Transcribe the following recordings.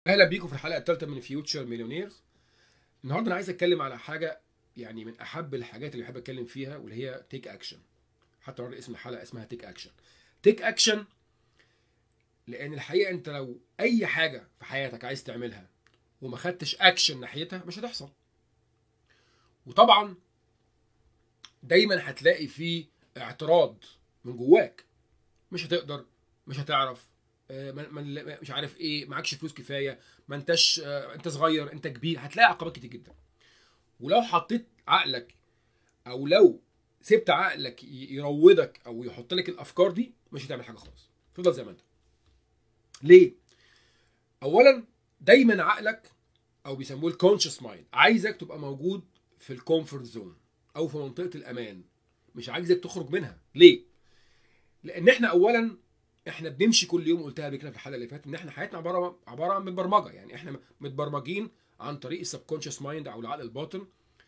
اهلا بيكم في الحلقه الثالثه من فيوتشر مليونيرز. النهارده انا عايز اتكلم على حاجه، يعني من احب الحاجات اللي بحب اتكلم فيها، واللي هي تيك اكشن. حتى النهارده اسم الحلقه اسمها تيك اكشن. تيك اكشن لان الحقيقه انت لو اي حاجه في حياتك عايز تعملها وما خدتش اكشن ناحيتها مش هتحصل. وطبعا دايما هتلاقي فيه اعتراض من جواك. مش هتقدر، مش هتعرف، مش عارف ايه، معكش فلوس كفايه، ما انتش، انت صغير، انت كبير، هتلاقي عقبات كتير جدا. ولو حطيت عقلك، او لو سبت عقلك يروضك او يحط لك الافكار دي، مش هتعمل حاجه خالص، تفضل زي ما انت. ليه؟ اولا دايما عقلك، او بيسموه الكونشس مايند، عايزك تبقى موجود في الكومفورت زون او في منطقه الامان، مش عايزك تخرج منها. ليه؟ لان احنا اولا احنا بنمشي كل يوم، قلتها قبل كده في الحلقه اللي فاتت، ان احنا حياتنا عباره عن برمجه. يعني احنا متبرمجين عن طريق السبكونشس مايند او العقل الباطن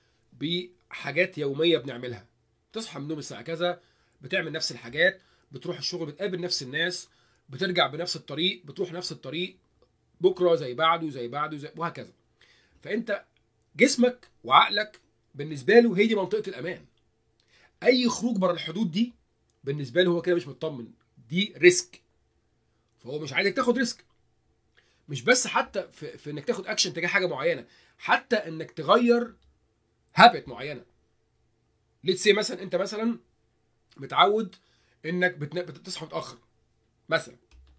بحاجات يوميه بنعملها. تصحى من النوم الساعه كذا، بتعمل نفس الحاجات، بتروح الشغل، بتقابل نفس الناس، بترجع بنفس الطريق، بتروح نفس الطريق، بكره زي بعده زي بعده زي وهكذا. فانت جسمك وعقلك بالنسبه له هي دي منطقه الامان. اي خروج بره الحدود دي بالنسبه له هو كده مش مطمن، دي ريسك. فهو مش عايزك تاخد ريسك. مش بس حتى في انك تاخد اكشن تجاه حاجه معينه، حتى انك تغير هابت معينه. ليتس سي مثلا انت مثلا متعود انك بتصحى متاخر مثلا.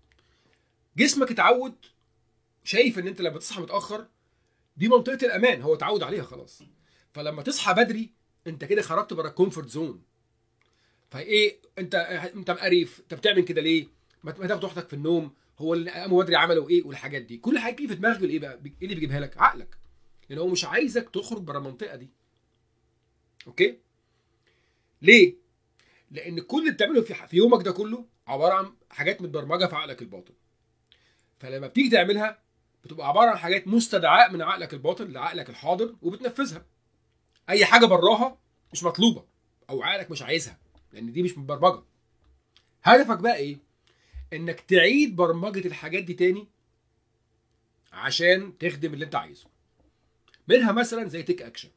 جسمك اتعود، شايف ان انت لما تصحى متاخر دي منطقه الامان، هو اتعود عليها خلاص. فلما تصحى بدري انت كده خرجت بره الكومفورت زون. فايه انت مقريف، انت بتعمل كده ليه؟ ما تاخد راحتك في النوم، هو اللي قاموا بدري عملوا ايه؟ والحاجات دي كل حاجه بتيجي في دماغك بالايه بقى؟ ايه اللي بيجيبها لك؟ عقلك. لان هو مش عايزك تخرج بره المنطقه دي. اوكي؟ ليه؟ لان كل اللي بتعمله في يومك ده كله عباره عن حاجات متبرمجه في عقلك الباطن. فلما بتيجي تعملها بتبقى عباره عن حاجات مستدعاه من عقلك الباطن لعقلك الحاضر، وبتنفذها. اي حاجه براها مش مطلوبه، او عقلك مش عايزها، لان دي مش متبرمجه. هدفك بقى ايه؟ انك تعيد برمجه الحاجات دي تاني عشان تخدم اللي انت عايزه. منها مثلا زي تيك اكشن.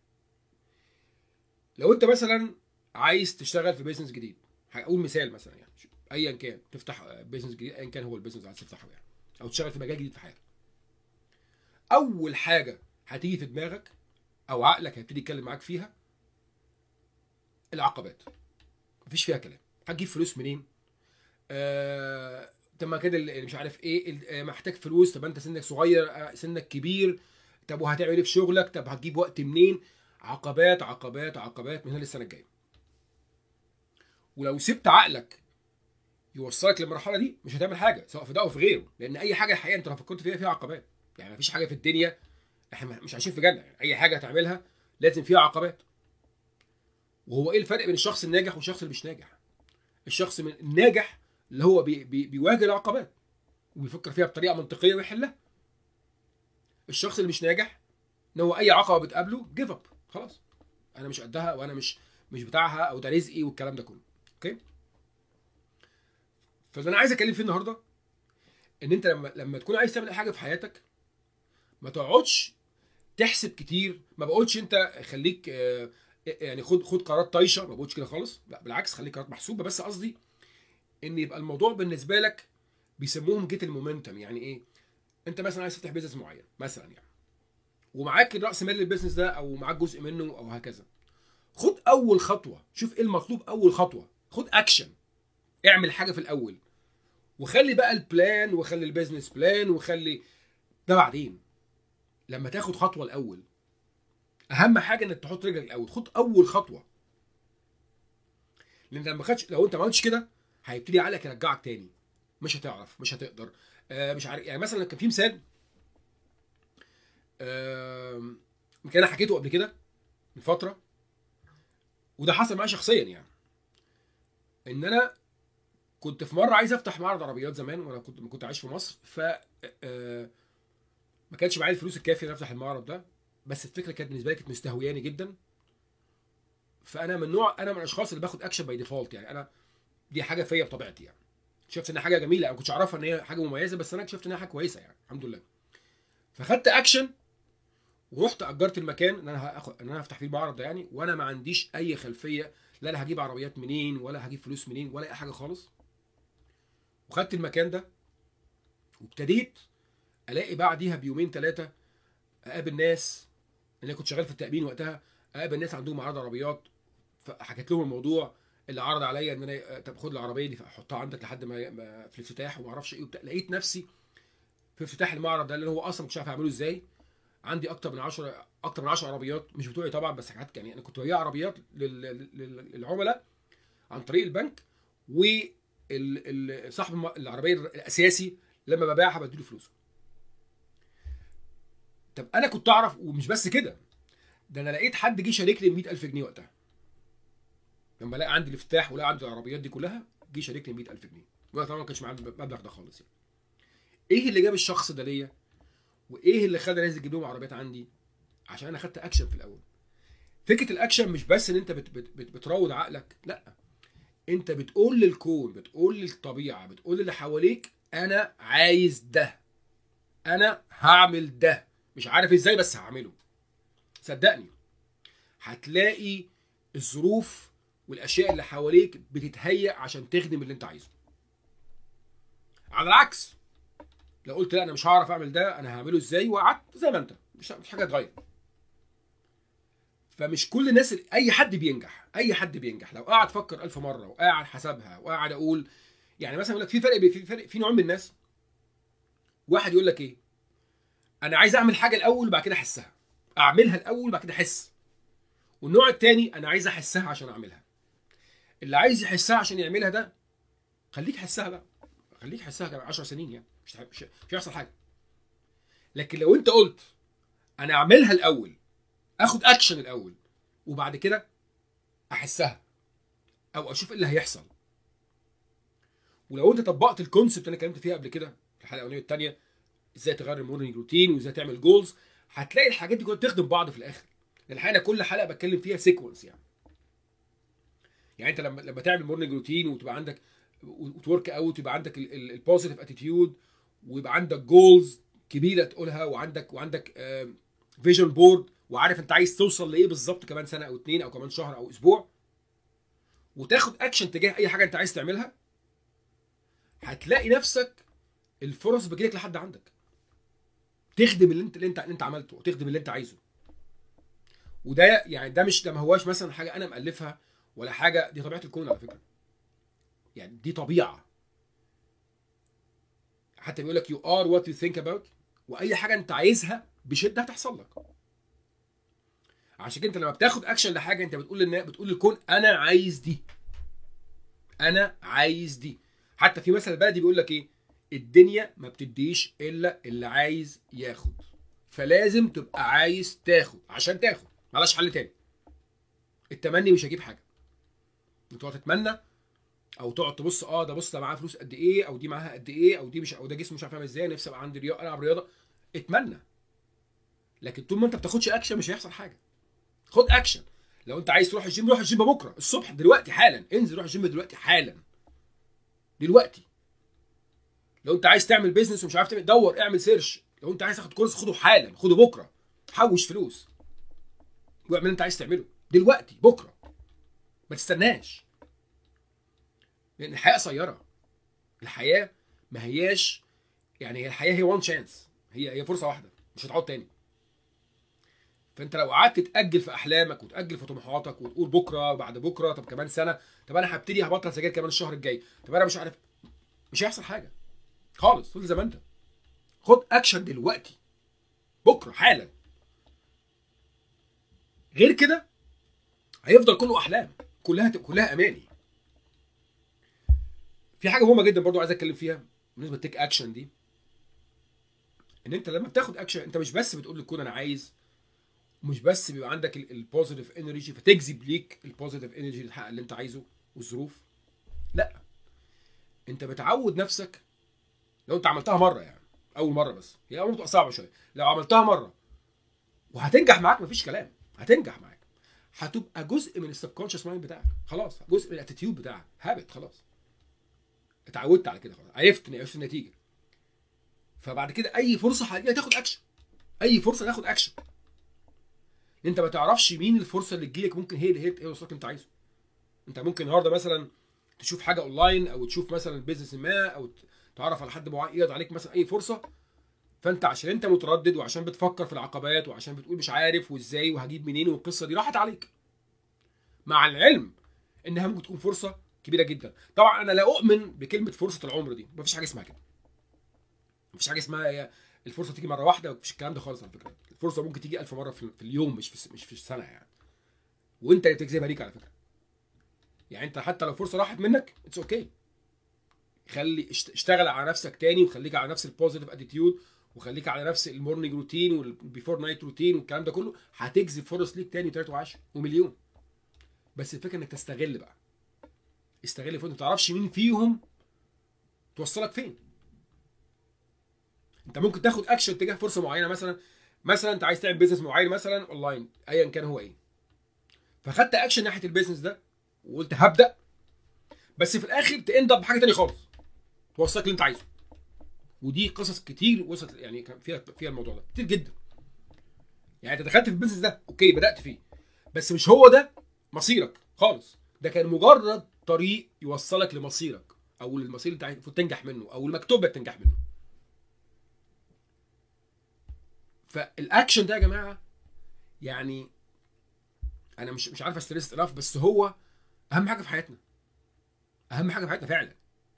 لو انت مثلا عايز تشتغل في بيزنس جديد، هقول مثال مثلا، يعني ايا كان تفتح بيزنس جديد، ايا كان هو البيزنس اللي عايز تفتحه يعني، او تشتغل في مجال جديد في حياتك. اول حاجه هتيجي في دماغك او عقلك هيبتدي يتكلم معاك فيها العقبات. مفيش فيها كلام. هتجيب فلوس منين؟ طب ما كده اللي مش عارف ايه، محتاج فلوس، طب انت سنك صغير، سنك كبير، طب وهتعمل ايه في شغلك، طب هتجيب وقت منين؟ عقبات عقبات عقبات من هنا للسنه الجايه. ولو سبت عقلك يوصلك للمرحله دي مش هتعمل حاجه، سواء في ده او في غيره، لان اي حاجه الحقيقه انت لو فكرت فيها عقبات. يعني مفيش حاجه في الدنيا، احنا مش عايشين في جنه، يعني اي حاجه هتعملها لازم فيها عقبات. وهو ايه الفرق بين الشخص الناجح والشخص اللي مش ناجح؟ الشخص الناجح اللي هو بيواجه العقبات وبيفكر فيها بطريقه منطقيه ويحلها. الشخص اللي مش ناجح ان هو اي عقبه بتقابله جيف اب، خلاص انا مش قدها، وانا مش بتاعها، او ده رزقي والكلام ده كله. اوكي؟ فاللي انا عايز اتكلم فيه النهارده ان انت لما تكون عايز تعمل اي حاجه في حياتك ما تقعدش تحسب كتير. ما بقولش انت خليك يعني خد قرارات طايشه، ما بقولش كده خالص، لا بالعكس، خليك قرارات محسوبه. بس قصدي ان يبقى الموضوع بالنسبه لك بيسموهم جيت المومنتم. يعني ايه؟ انت مثلا عايز تفتح بيزنس معين مثلا يعني، ومعاك راس مال البيزنس ده او معاك جزء منه او هكذا. خد اول خطوه، شوف ايه المطلوب اول خطوه، خد اكشن، اعمل حاجه في الاول، وخلي بقى البلان، وخلي البيزنس بلان، وخلي ده بعدين. لما تاخد خطوه الاول، اهم حاجه انك تحط رجلك الاول، خد اول خطوه. لان لما خدش، لو انت ما عملتش كده هيبتدي عقلك يرجعك تاني، مش هتعرف، مش هتقدر، مش عارف. يعني مثلا كان في مثال، يمكن انا حكيته قبل كده من فتره، وده حصل معايا شخصيا. يعني ان انا كنت في مره عايز افتح معرض عربيات زمان، وانا كنت عايش في مصر. ف ما كانش معايا الفلوس الكافيه ان افتح المعرض ده. بس الفكره كانت بالنسبه لي كانت مستهوياني جدا. فانا من نوع، انا من الاشخاص اللي باخد اكشن باي ديفولت. يعني انا دي حاجه فيا بطبيعتي. يعني شفت انها حاجه جميله، انا ما كنتش اعرفها ان هي حاجه مميزه، بس انا شفت انها حاجه كويسه، يعني الحمد لله. فخدت اكشن ورحت اجرت المكان ان انا هفتح فيه المعرض ده يعني، وانا ما عنديش اي خلفيه، لا انا هجيب عربيات منين ولا هجيب فلوس منين ولا اي حاجه خالص. وخدت المكان ده وابتديت الاقي بعديها بيومين ثلاثه اقابل ناس، انا كنت شغال في التامين وقتها، اقابل ناس عندهم معرض عربيات. فحكيت لهم الموضوع، اللي عرض عليا ان انا طب خد العربيه دي احطها عندك لحد ما في الافتتاح وما اعرفش ايه وبتاع. لقيت نفسي في افتتاح المعرض ده اللي هو اصلا مش عارف اعمله ازاي، عندي اكتر من 10 عربيات مش بتوعي طبعا، بس حاجات يعني انا كنت ببيع عربيات للعملاء عن طريق البنك، صاحب العربيه الاساسي لما ببيعها بديله فلوسه. طب انا كنت اعرف، ومش بس كده، ده انا لقيت حد جه شاركني ب 100,000 جنيه وقتها. لما لقى عندي الافتتاح ولقى عندي العربيات دي كلها جه شاركني ب 100,000 جنيه. وانا طبعا ما كانش معايا المبلغ ده خالص يعني. ايه اللي جاب الشخص ده ليا؟ وايه اللي خلى الناس تجيب لهم عربيات عندي؟ عشان انا خدت اكشن في الاول. فكره الاكشن مش بس ان انت بتروض عقلك، لا، انت بتقول للكون، بتقول للطبيعه، بتقول اللي حواليك انا عايز ده، انا هعمل ده، مش عارف ازاي بس هعمله. صدقني هتلاقي الظروف والاشياء اللي حواليك بتتهيأ عشان تخدم اللي انت عايزه. على العكس، لو قلت لا انا مش هعرف اعمل ده، انا هعمله ازاي، وقعدت زي ما انت، مش حاجه تتغير. فمش كل الناس، اي حد بينجح، اي حد بينجح لو قعد فكر 1000 مره وقاعد حسبها وقاعد اقول. يعني مثلا يقول لك في نوع من الناس، واحد يقول لك ايه، انا عايز اعمل حاجه الاول وبعد كده احسها، اعملها الاول وبعد كده احس. والنوع الثاني انا عايز احسها عشان اعملها. اللي عايز يحسها عشان يعملها ده، خليك حسها بقى، خليك حسها كمان 10 سنين يعني، مش هيحصل حاجه. لكن لو انت قلت انا اعملها الاول، اخد اكشن الاول وبعد كده احسها او اشوف ايه اللي هيحصل. ولو انت طبقت الكونسبت اللي انا اتكلمت فيها قبل كده في الحلقه الاولانيه والثانيه، ازاي تغير المورنينج روتين وازاي تعمل جولز، هتلاقي الحاجات دي كلها تخدم بعض في الاخر. لان الحقيقه كل حلقه بتكلم فيها سيكونس يعني انت لما تعمل مورنينج روتين وتبقى عندك وتورك اوت، ويبقى عندك البوزيتيف اتيتيود، ويبقى عندك جولز كبيره تقولها، وعندك فيجن بورد، وعارف انت عايز توصل لايه بالظبط كمان سنه او اتنين او كمان شهر او اسبوع، وتاخد اكشن تجاه اي حاجه انت عايز تعملها، هتلاقي نفسك الفرص بتجيلك لحد عندك، تخدم اللي انت عملته، وتخدم اللي انت عايزه. وده يعني ده ما هواش مثلا حاجه انا مالفها ولا حاجه، دي طبيعه الكون على فكره. يعني دي طبيعه. حتى بيقول لك you are what you think about، واي حاجه انت عايزها بشده هتحصل لك. عشان كده انت لما بتاخد اكشن لحاجه، انت بتقول للكون انا عايز دي، انا عايز دي. حتى في مثل بلدي بيقول لك ايه، الدنيا ما بتديش الا اللي عايز ياخد، فلازم تبقى عايز تاخد عشان تاخد، مالهاش حل تاني. التمني مش هيجيب حاجه. انت تقعد تتمنى او تقعد تبص، ده بص ده معاه فلوس قد ايه، او دي معاها قد ايه، او دي مش، او ده جسمه مش عارف يعمل ازاي، نفسي ابقى عندي العب رياضه. اتمنى، لكن طول ما انت بتاخدش اكشن مش هيحصل حاجه. خد اكشن. لو انت عايز تروح الجيم، روح الجيم بكره الصبح، دلوقتي حالا، انزل روح الجيم دلوقتي حالا دلوقتي. لو انت عايز تعمل بيزنس ومش عارف تعمل، دور اعمل سيرش. لو انت عايز تاخد كورس، خده حالا، خده بكره، حوش فلوس واعمل اللي انت عايز تعمله دلوقتي بكره، ما تستناش. لان الحياه قصيره، الحياه ما هياش يعني، الحياه هي وان شانس، هي فرصه واحده مش هتعود تاني. فانت لو قعدت تاجل في احلامك وتاجل في طموحاتك وتقول بكره بعد بكره، طب كمان سنه، طب انا هبطل سجاير كمان الشهر الجاي، طب انا مش عارف، مش هيحصل حاجه خالص. فضل زي ما انت. خد اكشن دلوقتي بكره حالا. غير كده هيفضل كله احلام، كلها اماني. في حاجه مهمه جدا برضو عايز اتكلم فيها بالنسبه للتيك اكشن دي، ان انت لما بتاخد اكشن انت مش بس بتقول للكون انا عايز، مش بس بيبقى عندك البوزيتيف انرجي فتجذب ليك البوزيتيف انرجي اللي تحقق اللي انت عايزه والظروف، لا، انت بتعود نفسك. لو انت عملتها مره يعني، اول مره، بس هي اول بتبقى صعبه شويه، لو عملتها مره وهتنجح معاك، مفيش كلام، هتنجح معاك، هتبقى جزء من السبكونشس مايند بتاعك، خلاص، جزء من الاتيتيود بتاعك، هابت، خلاص اتعودت على كده، خلاص عرفت النتيجه. فبعد كده اي فرصه هتجيلك تاخد اكشن، اي فرصه تاخد اكشن. انت ما تعرفش مين الفرصه اللي تجيلك، ممكن هي اللي توصلك انت عايزه. انت ممكن النهارده مثلا تشوف حاجه اونلاين، او تشوف مثلا بيزنس ما، او تعرف على حد معين يعرض عليك مثلا اي فرصه، فانت عشان انت متردد وعشان بتفكر في العقبات وعشان بتقول مش عارف وازاي وهجيب منين والقصه دي راحت عليك، مع العلم انها ممكن تكون فرصه كبيره جدا. طبعا انا لا اؤمن بكلمه فرصه العمر دي، مفيش حاجه اسمها كده. مفيش حاجه اسمها هي الفرصه تيجي مره واحده، مفيش الكلام ده خالص على فكره. الفرصه ممكن تيجي 1000 مره في اليوم، مش في السنه يعني، وانت اللي بتجذبها ليك على فكره. يعني انت حتى لو فرصه راحت منك اتس اوكي، خلي اشتغل على نفسك تاني، وخليك على نفس البوزيتيف اتيتيود، وخليك على نفس المورنينج روتين والبيفور نايت روتين والكلام ده كله، هتجذب فرص ليك تاني و3 و10 ومليون. بس الفكره انك تستغل بقى، استغل فرص، ما تعرفش مين فيهم توصلك فين. انت ممكن تاخد اكشن تجاه فرصه معينه، مثلا انت عايز تعمل بيزنس معين مثلا اونلاين ايا كان هو ايه، فخدت اكشن ناحيه البيزنس ده وقلت هبدا، بس في الاخر تاند اب بحاجه ثانيه خالص توصلك اللي انت عايزه. ودي قصص كتير وصلت، يعني كان فيها الموضوع ده كتير جدا. يعني انت دخلت في البيزنس ده اوكي، بدات فيه، بس مش هو ده مصيرك خالص، ده كان مجرد طريق يوصلك لمصيرك، او للمصير اللي انت تنجح منه، او المكتوب لك تنجح منه. فالاكشن ده يا جماعه، يعني انا مش عارف استريس انف، بس هو اهم حاجه في حياتنا، اهم حاجه في حياتنا فعلا.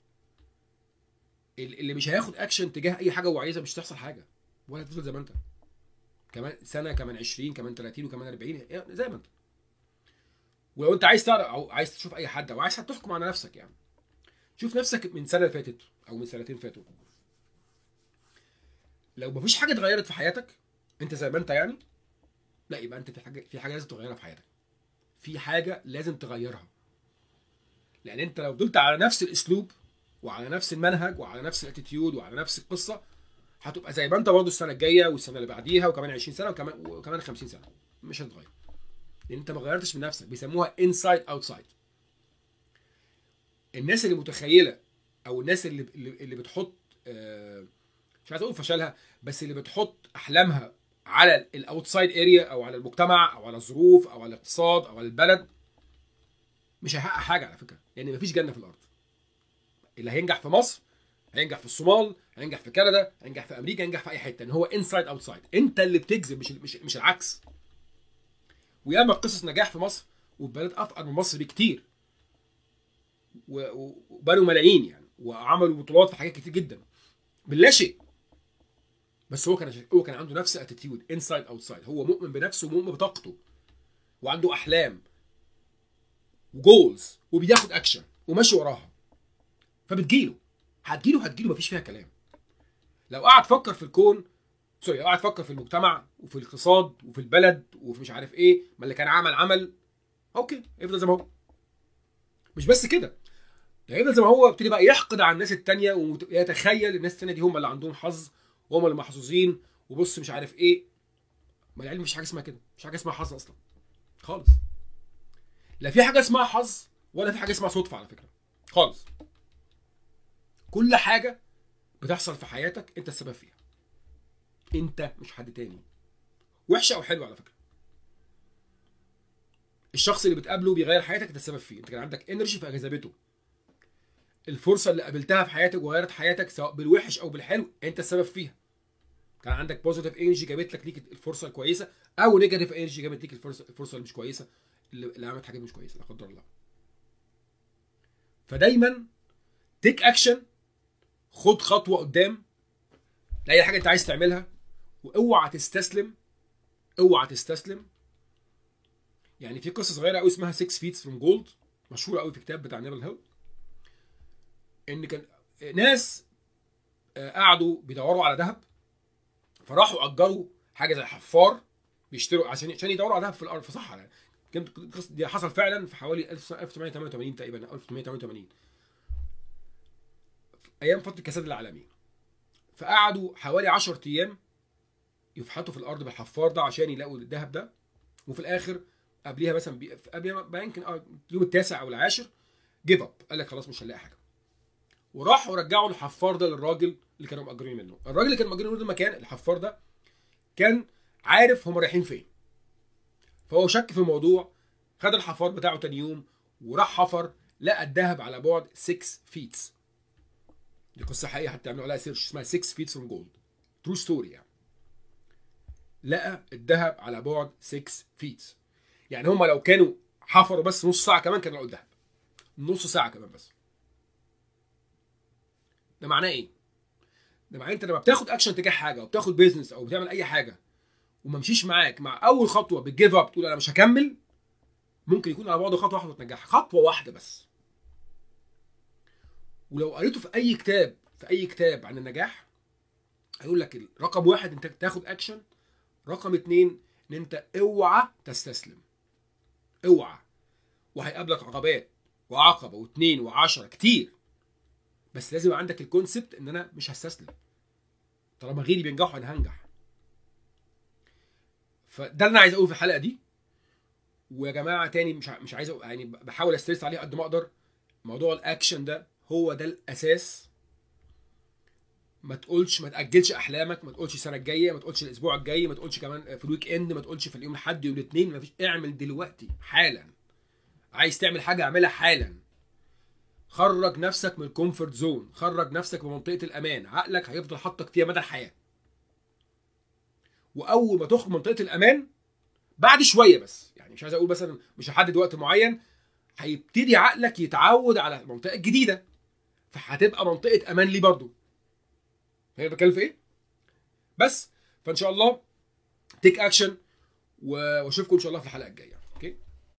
اللي مش هياخد اكشن تجاه اي حاجه هو عايزها مش هتحصل حاجه، ولا هتفضل زي ما انت كمان سنه، كمان 20، كمان 30، وكمان 40 زي ما انت. ولو انت عايز تعرف او عايز تشوف اي حد، او عايز تحكم على نفسك، يعني شوف نفسك من سنه فاتت او من سنتين فاتوا، لو مفيش حاجه اتغيرت في حياتك انت زي ما انت يعني، لا يبقى انت في حاجه لازم تغيرها في حياتك، في حاجه لازم تغيرها. لان انت لو فضلت على نفس الاسلوب وعلى نفس المنهج وعلى نفس الاتيتيود وعلى نفس القصه، هتبقى زي ما انت برضه السنه الجايه والسنه اللي بعديها وكمان 20 سنه وكمان 50 سنه، مش هتتغير. لان انت ما غيرتش من نفسك، بيسموها انسايد اوتسايد. الناس اللي متخيله، او الناس اللي بتحط مش عايز اقول فشلها، بس اللي بتحط احلامها على الاوتسايد اريا، او على المجتمع، او على الظروف، او على الاقتصاد، او على البلد، مش هيحقق حاجه على فكره. لان مفيش جنه في الارض. اللي هينجح في مصر هينجح في الصومال، هينجح في كندا، هينجح في امريكا، هينجح في اي حته، ان هو انسايد اوتسايد. انت اللي بتجذب، مش العكس. وياما قصص نجاح في مصر وبلد افقر من مصر بكتير، وبنوا ملايين يعني، وعملوا بطولات في حاجات كتير جدا باللا شيء. بس هو كان عنده نفس اتيتيود، انسايد اوتسايد. هو مؤمن بنفسه ومؤمن بطاقته، وعنده احلام وجولز، وبياخد اكشن وماشي وراها، فبتجيله، هتجيله مفيش فيها كلام. لو قعد فكر في الكون، لو قعد فكر في المجتمع وفي الاقتصاد وفي البلد وفي مش عارف ايه، ما اللي كان عمل اوكي يفضل زي ما هو. مش بس كده، يفضل زي ما هو، يبتدي بقى يحقد على الناس التانية ويتخيل الناس التانية دي هم اللي عندهم حظ وهم اللي محظوظين، وبص مش عارف ايه. ما العلم مفيش حاجه اسمها كده، مفيش حاجه اسمها حظ اصلا خالص. لا في حاجه اسمها حظ ولا في حاجه اسمها صدفه على فكره خالص. كل حاجه بتحصل في حياتك انت السبب فيها، انت مش حد تاني، وحشه او حلوه على فكره. الشخص اللي بتقابله بيغير حياتك انت السبب فيه، انت كان عندك انرجي فجذبته. الفرصه اللي قابلتها في حياتك وغيرت حياتك سواء بالوحش او بالحلو انت السبب فيها. كان عندك بوزيتيف انرجي جابت لك الفرصه الكويسه، او نيجاتيف انرجي جابت لك الفرصه اللي مش كويسه، اللي عملت حاجات مش كويسه لا قدر الله. فدايما تيك اكشن، خد خطوه قدام لاي حاجه انت عايز تعملها، واوعى تستسلم، اوعى تستسلم. يعني في قصه صغيره قوي اسمها 6 feet from gold، مشهوره قوي في كتاب بتاع نيفل هيل. ان كان ناس قعدوا بيدوروا على ذهب، فراحوا اجروا حاجه زي حفار بيشتروا عشان يدوروا على ذهب في الارض في صحراء. يعني كانت القصه دي حصل فعلا في حوالي 1988 تقريبا، 1888 ايام فتره الكساد العالمي. فقعدوا حوالي 10 ايام يفحطوا في الارض بالحفار ده عشان يلاقوا الذهب ده. وفي الاخر قبليها مثلا قبليها يمكن اليوم التاسع او العاشر جيف اب، قال لك خلاص مش هنلاقي حاجه. وراحوا رجعوا الحفار ده للراجل اللي كانوا مأجرين منه. الراجل اللي كان مأجرين منه المكان، الحفار ده كان عارف هم رايحين فين، فهو شك في الموضوع، خد الحفار بتاعه تاني يوم وراح حفر، لقى الذهب على بعد 6 فيت. دي قصه حقيقيه، هتعملوا عليها سيرش، اسمها 6 فيت فروم جولد، ترو ستوري يعني. لقى الذهب على بعد 6 فيت، يعني هم لو كانوا حفروا بس نص ساعه كمان كانوا لقوا الذهب، نص ساعه كمان بس. ده معناه ايه؟ ده معناه انت لما بتاخد اكشن تجاه حاجه، او بتاخد بيزنس، او بتعمل اي حاجه وما مشيش معاك مع اول خطوه، بتجيف اب، تقول انا مش هكمل، ممكن يكون على بعد خطوه واحده وتنجح، خطوه واحده بس. ولو قريته في اي كتاب عن النجاح، هيقول لك رقم 1 انت تاخد اكشن، رقم 2 ان انت اوعى تستسلم، اوعى. وهيقابلك عقبات، وعقبه واثنين وعشرة كتير، بس لازم يبقى عندك الكونسبت ان انا مش هستسلم، طالما غيري بينجحوا انا هنجح. فده اللي انا عايز اقوله في الحلقه دي. ويا جماعه تاني مش عايز يعني بحاول استرس عليه قد ما اقدر، موضوع الاكشن ده هو ده الاساس. ما تاجلش احلامك، ما تقولش السنه الجايه، ما تقولش الاسبوع الجاي، ما تقولش كمان في الويك اند، ما تقولش في اليوم الاحد يوم الاثنين، ما فيش. اعمل دلوقتي حالا. عايز تعمل حاجه اعملها حالا. خرج نفسك من الكومفورت زون، خرج نفسك من منطقه الامان، عقلك هيفضل حاطك فيها مدى الحياه. واول ما تخرج من منطقه الامان بعد شويه بس، يعني مش عايز اقول مثلا مش هحدد وقت معين، هيبتدي عقلك يتعود على المنطقه الجديده، فهتبقى منطقه امان ليه برضه. هي بتكلم في ايه؟ بس فان شاء الله تيك اكشن، واشوفكم ان شاء الله في الحلقه الجايه.